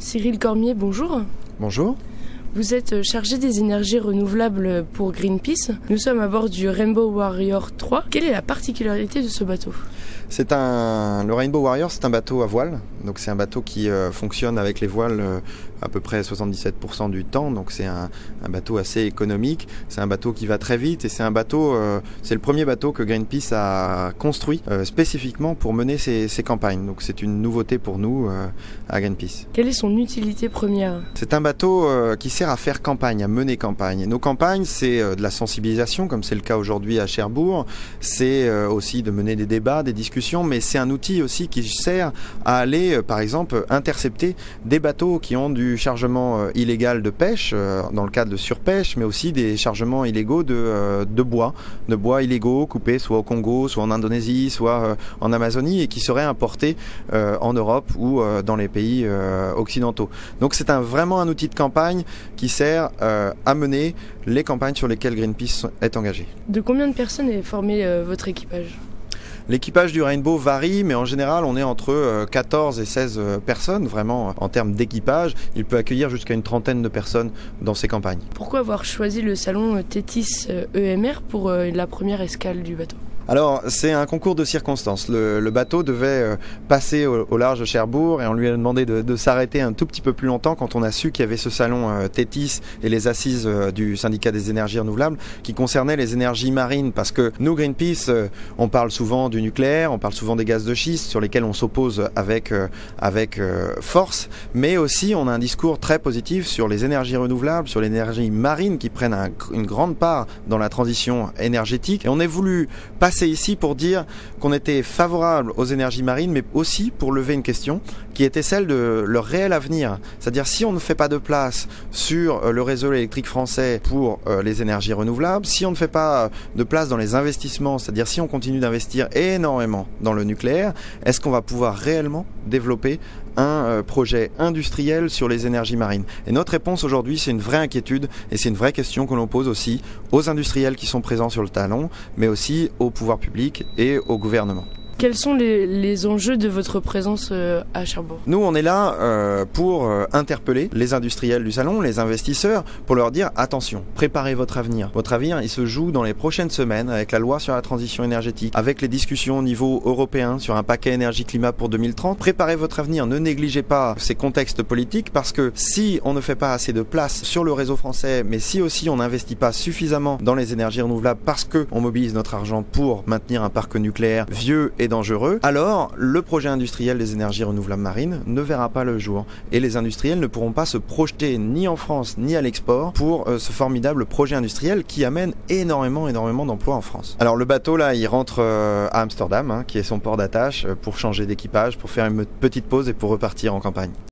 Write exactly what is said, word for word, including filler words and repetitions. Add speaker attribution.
Speaker 1: Cyril Cormier, bonjour.
Speaker 2: Bonjour.
Speaker 1: Vous êtes chargé des énergies renouvelables pour Greenpeace. Nous sommes à bord du Rainbow Warrior trois. Quelle est la particularité de ce bateau ?
Speaker 2: C'est un, le Rainbow Warrior, c'est un bateau à voile. Donc c'est un bateau qui euh, fonctionne avec les voiles euh, à peu près soixante-dix-sept pour cent du temps. Donc c'est un, un bateau assez économique. C'est un bateau qui va très vite et c'est un bateau, euh, c'est le premier bateau que Greenpeace a construit euh, spécifiquement pour mener ses, ses campagnes. Donc c'est une nouveauté pour nous euh, à Greenpeace.
Speaker 1: Quelle est son utilité première ?
Speaker 2: C'est un bateau euh, qui sert à faire campagne, à mener campagne. Et nos campagnes, c'est euh, de la sensibilisation, comme c'est le cas aujourd'hui à Cherbourg. C'est euh, aussi de mener des débats, des discussions, mais c'est un outil aussi qui sert à aller, euh, par exemple, intercepter des bateaux qui ont du chargement euh, illégal de pêche, euh, dans le cadre de surpêche, mais aussi des chargements illégaux de, euh, de bois, de bois illégaux coupés soit au Congo, soit en Indonésie, soit euh, en Amazonie, et qui seraient importés euh, en Europe ou euh, dans les pays euh, occidentaux. Donc c'est un, vraiment un outil de campagne qui sert euh, à mener les campagnes sur lesquelles Greenpeace est engagé.
Speaker 1: De combien de personnes est formé euh, votre équipage ?
Speaker 2: L'équipage du Rainbow varie, mais en général, on est entre quatorze et seize personnes, vraiment, en termes d'équipage. Il peut accueillir jusqu'à une trentaine de personnes dans ses campagnes.
Speaker 1: Pourquoi avoir choisi le salon Tethys E M R pour euh, la première escale du bateau ?
Speaker 2: Alors, c'est un concours de circonstances. Le, le bateau devait passer au, au large de Cherbourg et on lui a demandé de, de s'arrêter un tout petit peu plus longtemps quand on a su qu'il y avait ce salon euh, Tethys et les assises euh, du syndicat des énergies renouvelables qui concernaient les énergies marines. Parce que nous, Greenpeace, euh, on parle souvent du nucléaire, on parle souvent des gaz de schiste sur lesquels on s'oppose avec, euh, avec euh, force, mais aussi on a un discours très positif sur les énergies renouvelables, sur l'énergie marine qui prennent un, une grande part dans la transition énergétique. Et on a voulu passer ici pour dire qu'on était favorable aux énergies marines, mais aussi pour lever une question qui était celle de leur réel avenir. C'est-à-dire si on ne fait pas de place sur le réseau électrique français pour les énergies renouvelables, si on ne fait pas de place dans les investissements, c'est-à-dire si on continue d'investir énormément dans le nucléaire, est-ce qu'on va pouvoir réellement développer un projet industriel sur les énergies marines? Et notre réponse aujourd'hui, c'est une vraie inquiétude et c'est une vraie question que l'on pose aussi aux industriels qui sont présents sur le talon, mais aussi au pouvoir public et au gouvernement.
Speaker 1: Quels sont les, les enjeux de votre présence euh, à Cherbourg ?
Speaker 2: Nous, on est là euh, pour euh, interpeller les industriels du salon, les investisseurs, pour leur dire attention, préparez votre avenir. Votre avenir, il se joue dans les prochaines semaines avec la loi sur la transition énergétique, avec les discussions au niveau européen sur un paquet énergie-climat pour deux mille trente. Préparez votre avenir, ne négligez pas ces contextes politiques parce que si on ne fait pas assez de place sur le réseau français, mais si aussi on n'investit pas suffisamment dans les énergies renouvelables parce qu'on mobilise notre argent pour maintenir un parc nucléaire vieux et dangereux, alors le projet industriel des énergies renouvelables marines ne verra pas le jour. Et les industriels ne pourront pas se projeter ni en France ni à l'export pour euh, ce formidable projet industriel qui amène énormément, énormément d'emplois en France. Alors le bateau là, il rentre euh, à Amsterdam, hein, qui est son port d'attache, euh, pour changer d'équipage, pour faire une petite pause et pour repartir en campagne.